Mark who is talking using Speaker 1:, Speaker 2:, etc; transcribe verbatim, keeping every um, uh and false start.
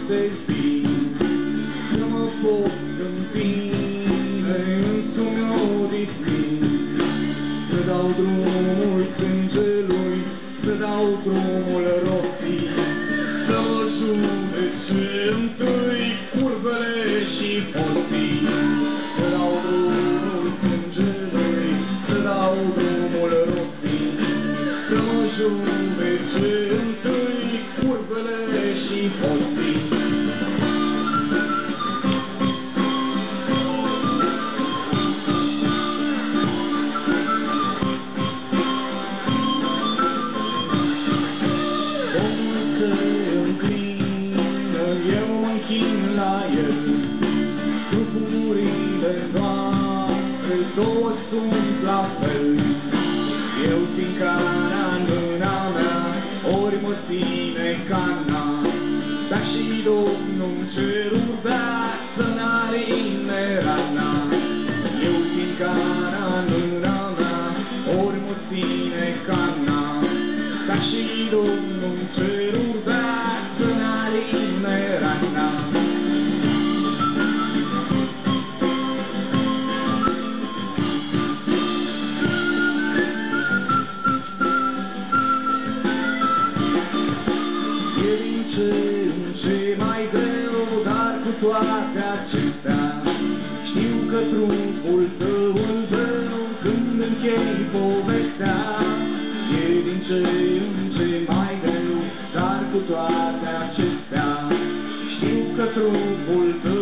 Speaker 1: despin, să mă pot împine însumi odihnit, să dau drumul sângelui, să dau drumul roții, să mă judece întâi curvele și hoții, să dau drumul sângelui, să dau drumul roții, să mă judece întâi curvele și hoții. La el, trupurile noastre două sunt la fel. Eu țin cana în mâna mea, ori mă ține cana, dar și Domnul cerul vrea să n-arine rana. Eu țin cana în mâna mea, ori mă ține cana, dar și Domnul cerul vrea să n-arine rana. Ce mai greu, dar cu toate acestea știu că trupul tău îl vreau când închei povestea. E din ce în ce mai greu, dar cu toate acestea știu că trupul tău